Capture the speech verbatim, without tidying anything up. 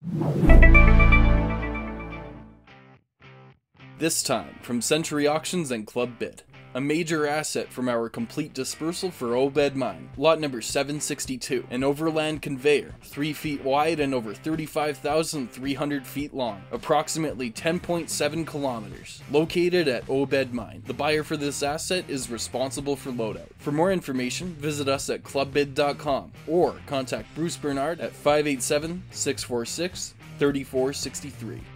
This time, from Century Auctions and Club Bid. A major asset from our complete dispersal for Obed Mine. Lot number seven sixty-two, an Overland Conveyor, three feet wide and over thirty-five thousand three hundred feet long, approximately ten point seven kilometers, located at Obed Mine. The buyer for this asset is responsible for loadout. For more information, visit us at club bid dot com or contact Bruce Bernard at five eight seven, six four six, three four six three.